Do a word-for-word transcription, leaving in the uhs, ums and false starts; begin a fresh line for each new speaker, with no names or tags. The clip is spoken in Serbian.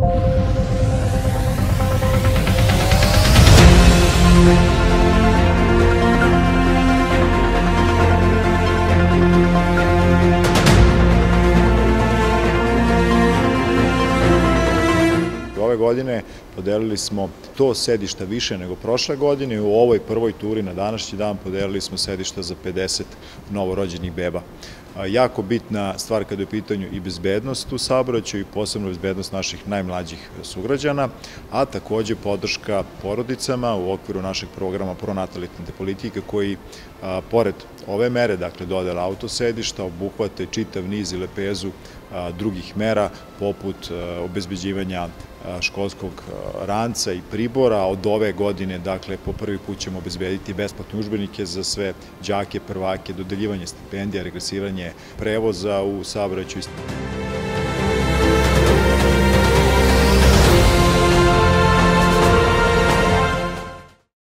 Ove godine podelili smo sto sedišta više nego prošle godine i u ovoj prvoj turi na današnji dan podelili smo sedišta za pedeset novorođenih beba. Jako bitna stvar kada je u pitanju i bezbednost u saobraćaju i posebno bezbednost naših najmlađih sugrađana, a takođe podrška porodicama u okviru našeg programa pronatalitetne politike koji, pored ove mere, dakle dodela autosedišta, obuhvate čitav niz i lepezu drugih mera poput obezbeđivanja školskog ranca i pribora. Od ove godine, dakle, po prvi put ćemo obezbediti besplatne udžbenike za sve đake, prvake, dodeljivanje stipendija, regresiranje prevoza u saobraćaju.